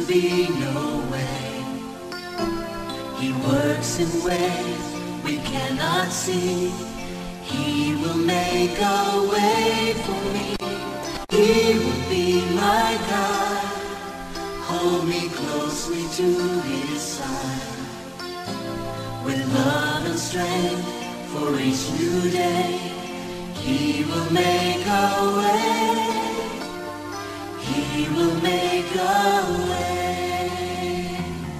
be no way. He works in ways we cannot see. He will make a way for me. He will be my God. Hold me closely to his side. With love and strength for each new day, he will make a way. He will make a way.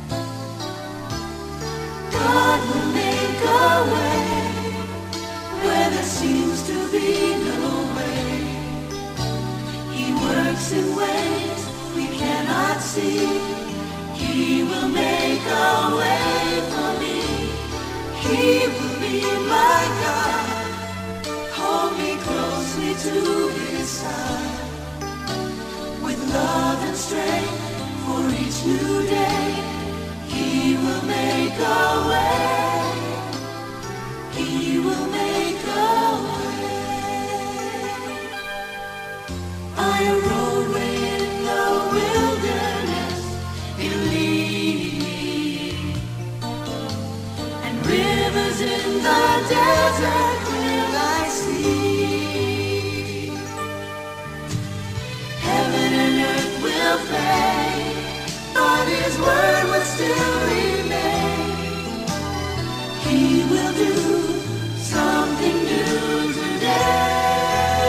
God will make a way where there seems to be no way. He works in ways we cannot see. He will make a way for me. He will be my God. Hold me closely to his side. With love and strength for each new day, he will make a way. He will make a way. By a roadway in the wilderness, he'll lead me, and rivers in the desert will I see. Heaven and earth will fade, but his word will still remain. He will do something new today.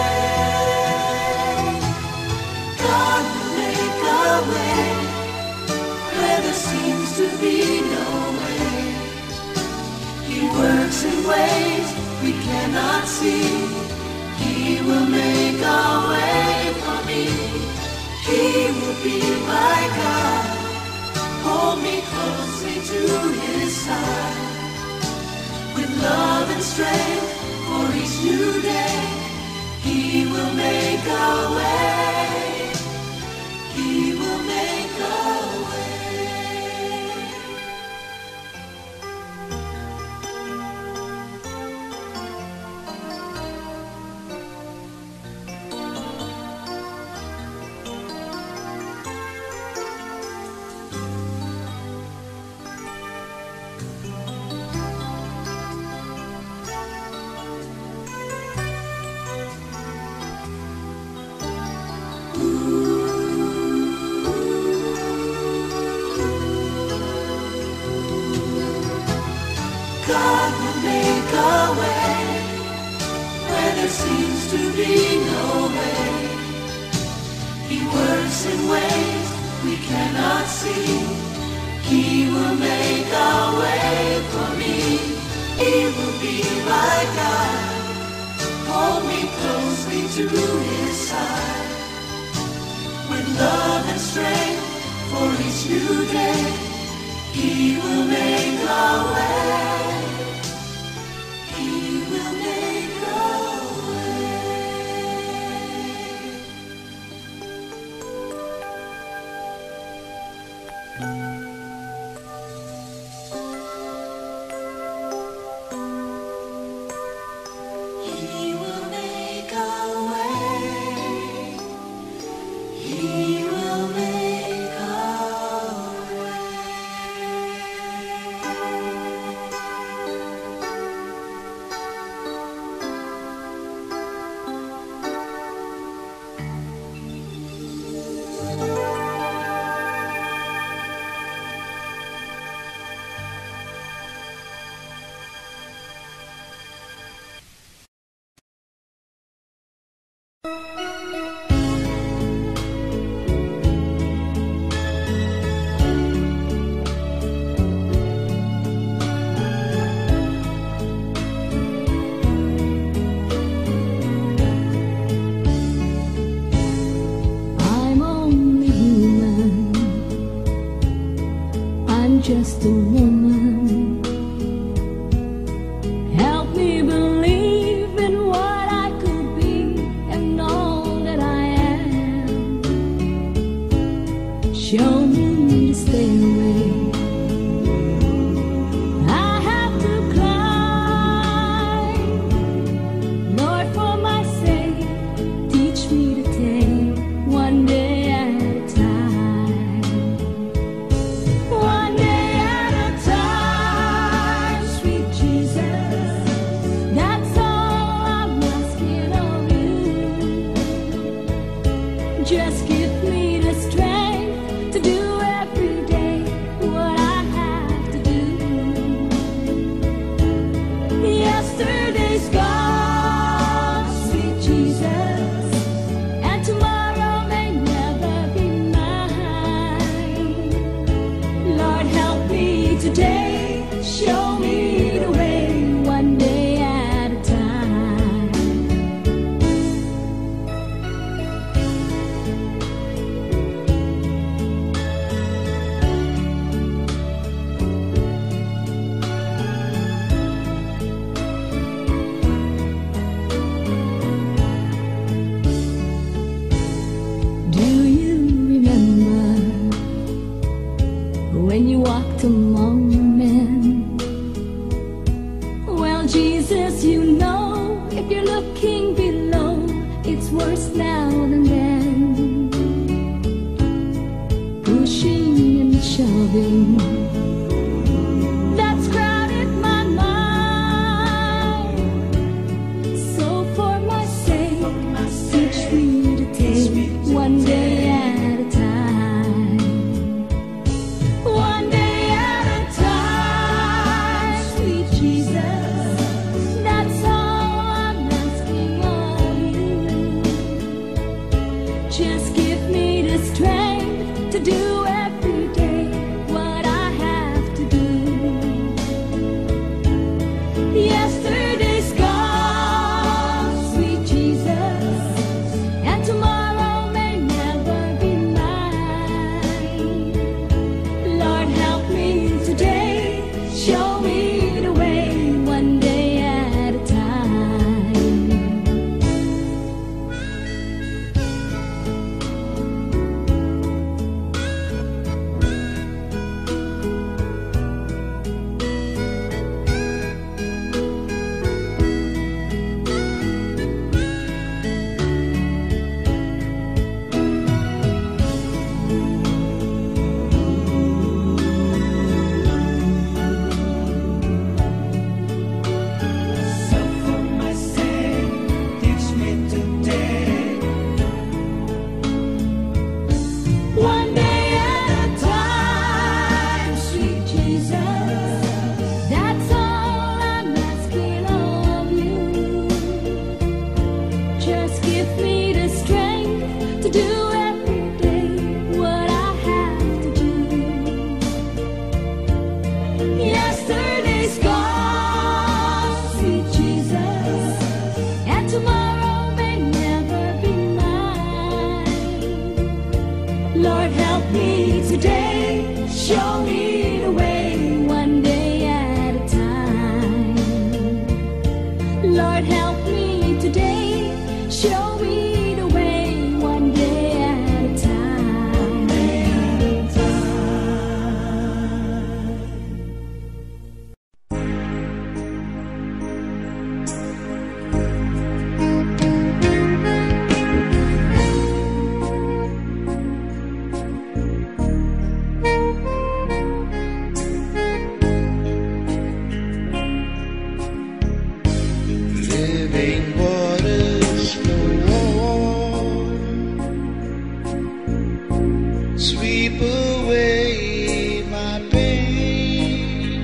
God will make a way where there seems to be no way. He works in ways we cannot see. He will make a way for me. He will be my God. Hold me closely to his side. With love and strength for each new day, he will make a way. He will make a way. God will make a way where there seems to be no way. He works in ways we cannot see. He will make a way for me. He will be my God. Hold me closely to his side. With love and strength for each new day, he will make a way. He will make a He will make a way. He will make a I'm only human. I'm just a woman. Help me believe in what I could be and all that I am. Show me the stairway I have to climb. Lord, for my sake, teach me to take one day at a time. when you walked among men. Well, Jesus, you know, if you're looking below, it's worse now than then. Pushing and shoving, that's crowded my mind. So for my sake, teach me to take one day at a time. One day at a time, sweet Jesus. That's all I'm asking of you. Just give me the strength to do every day what I have to do. Yesterday's gone, sweet Jesus, and tomorrow may never be mine. Lord, help me today, show me the way, one day at a time. So for my sake, teach me today. One day at a time, sweet Jesus. That's all I'm asking of you. Just give me the strength to do every day what I have to do. Yesterday's gone, sweet Jesus, and tomorrow may never be mine. Lord, help me today, show me the way, one day at a time. Lord, help me today, show me the way, one day at a time. Living waters flow on, sweep away my pain,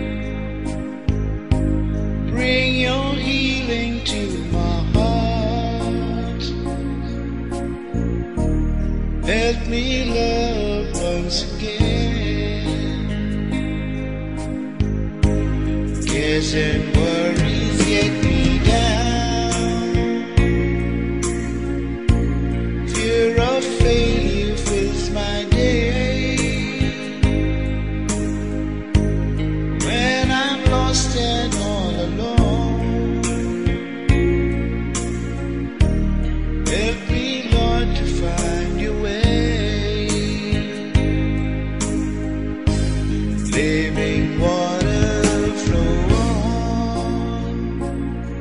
bring your healing to my heart, help me love once again. Cares and worries get me down, fear of failure fills my day. When I'm lost and all alone, help me, Lord, to find your way. Living water flow on,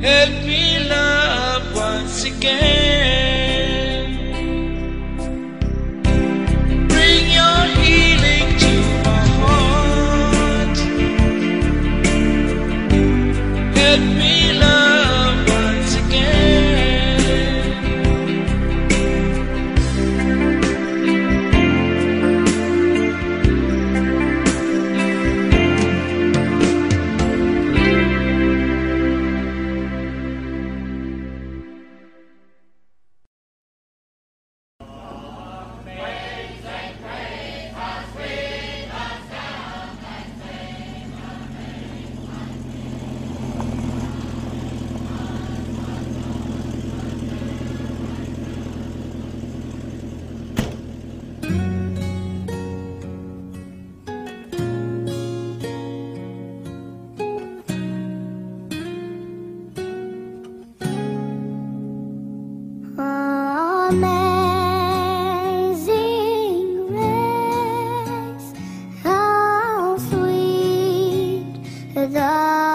Help me love once again. Bring your healing to my heart. Help me love once again. Amazing grace, how sweet the